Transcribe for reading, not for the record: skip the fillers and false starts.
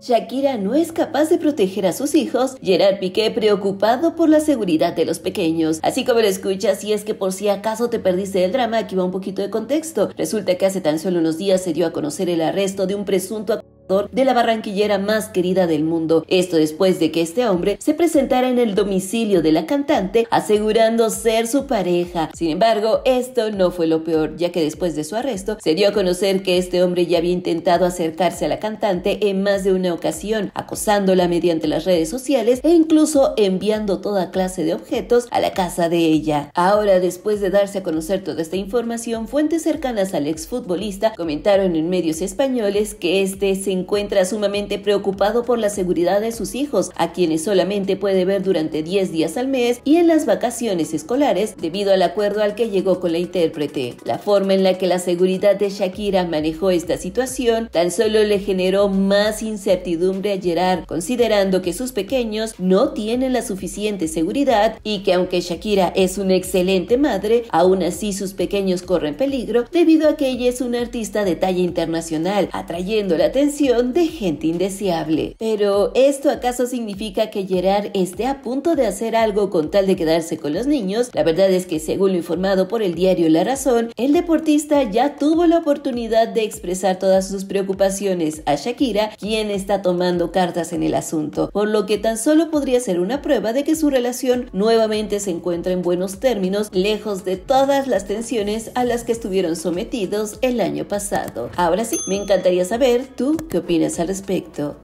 Shakira no es capaz de proteger a sus hijos, Gerard Piqué preocupado por la seguridad de los pequeños. Así como lo escuchas, y es que por si acaso te perdiste del drama, aquí va un poquito de contexto. Resulta que hace tan solo unos días se dio a conocer el arresto de un presunto de la barranquillera más querida del mundo. Esto después de que este hombre se presentara en el domicilio de la cantante asegurando ser su pareja. Sin embargo, esto no fue lo peor, ya que después de su arresto se dio a conocer que este hombre ya había intentado acercarse a la cantante en más de una ocasión, acosándola mediante las redes sociales e incluso enviando toda clase de objetos a la casa de ella. Ahora, después de darse a conocer toda esta información, fuentes cercanas al exfutbolista comentaron en medios españoles que este se encuentra sumamente preocupado por la seguridad de sus hijos, a quienes solamente puede ver durante 10 días al mes y en las vacaciones escolares, debido al acuerdo al que llegó con la intérprete. La forma en la que la seguridad de Shakira manejó esta situación tan solo le generó más incertidumbre a Gerard, considerando que sus pequeños no tienen la suficiente seguridad y que aunque Shakira es una excelente madre, aún así sus pequeños corren peligro debido a que ella es una artista de talla internacional, atrayendo la atención de gente indeseable. Pero ¿esto acaso significa que Gerard esté a punto de hacer algo con tal de quedarse con los niños? La verdad es que, según lo informado por el diario La Razón, el deportista ya tuvo la oportunidad de expresar todas sus preocupaciones a Shakira, quien está tomando cartas en el asunto, por lo que tan solo podría ser una prueba de que su relación nuevamente se encuentra en buenos términos, lejos de todas las tensiones a las que estuvieron sometidos el año pasado. Ahora sí, me encantaría saber tú ¿qué opinas al respecto?